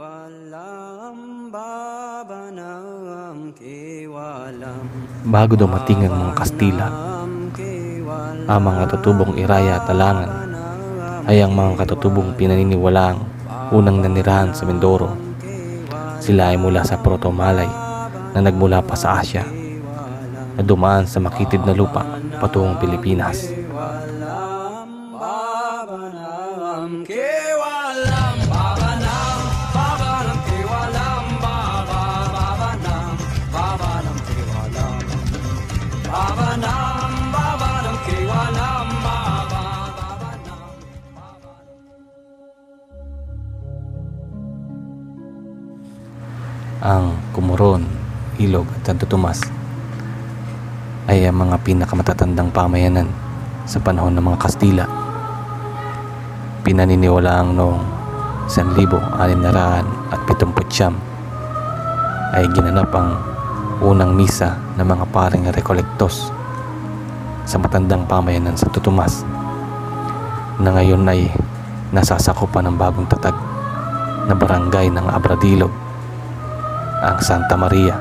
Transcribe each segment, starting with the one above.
Bago dumating ang mga Kastila, ang mga katutubong Iraya at Talangan ay ang mga katutubong pinaniniwalaang unang nanirahan sa Mindoro. Sila ay mula sa Proto-Malay na nagmula pa sa Asya, na dumaan sa makitid na lupa patungong Pilipinas. Ang Comoron, Ilog at Santo Tomas ay ang mga pinakamatatandang pamayanan sa panahon ng mga Kastila. Pinaniniwalaang noong 1679 ay ginanap ang unang misa ng mga paring Recollectos sa matandang pamayanan sa Santo Tomas, na ngayon ay nasasakupan ng bagong tatag na barangay ng Abradilog, ang Santa Maria.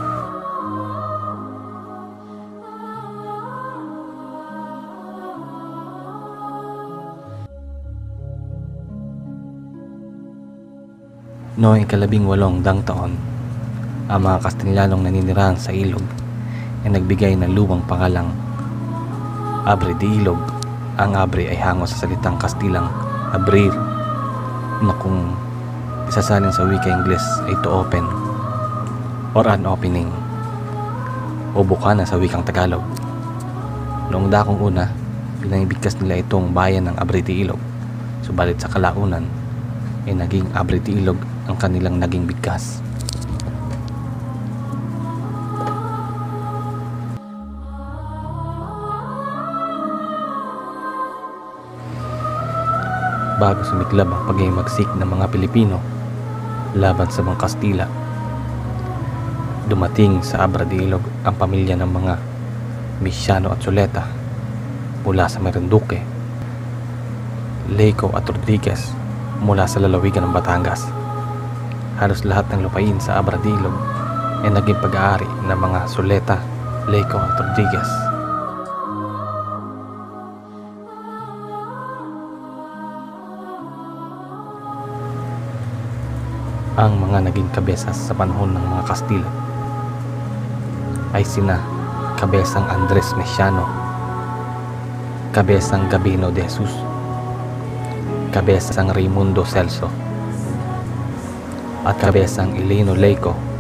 Noong 18 taon, ang mga Kastilanong naninirahan sa ilog ay nagbigay ng lumang pangalang Abre de Ilog. Ang Abre ay hango sa salitang Kastilang abrir, na kung isasalin sa wika Ingles ay to open or an opening, o bukana sa wikang Tagalog. Noong dakong una, pinangbigkas nila itong bayan ng Abre de Ilog, subalit sa kalaunan ay naging Abre de Ilog ang kanilang naging bigkas. Bago sumiklab ang paghimagsik ng mga Pilipino laban sa mga Kastila, dumating sa Abra de Ilog ang pamilya ng mga Misiano at Suleta mula sa Marinduque, Leico at Rodriguez mula sa lalawigan ng Batangas. Halos lahat ng lupain sa Abra de Ilog ay naging pag-aari ng mga Suleta, Leico at Rodriguez. Ang mga naging kabesas sa panahon ng mga Kastila ay sina Kabesang Andres Mesiano, Kabesang Gabino de Jesus, Kabesang Raimundo Celso, at Kabesang Eleno Leico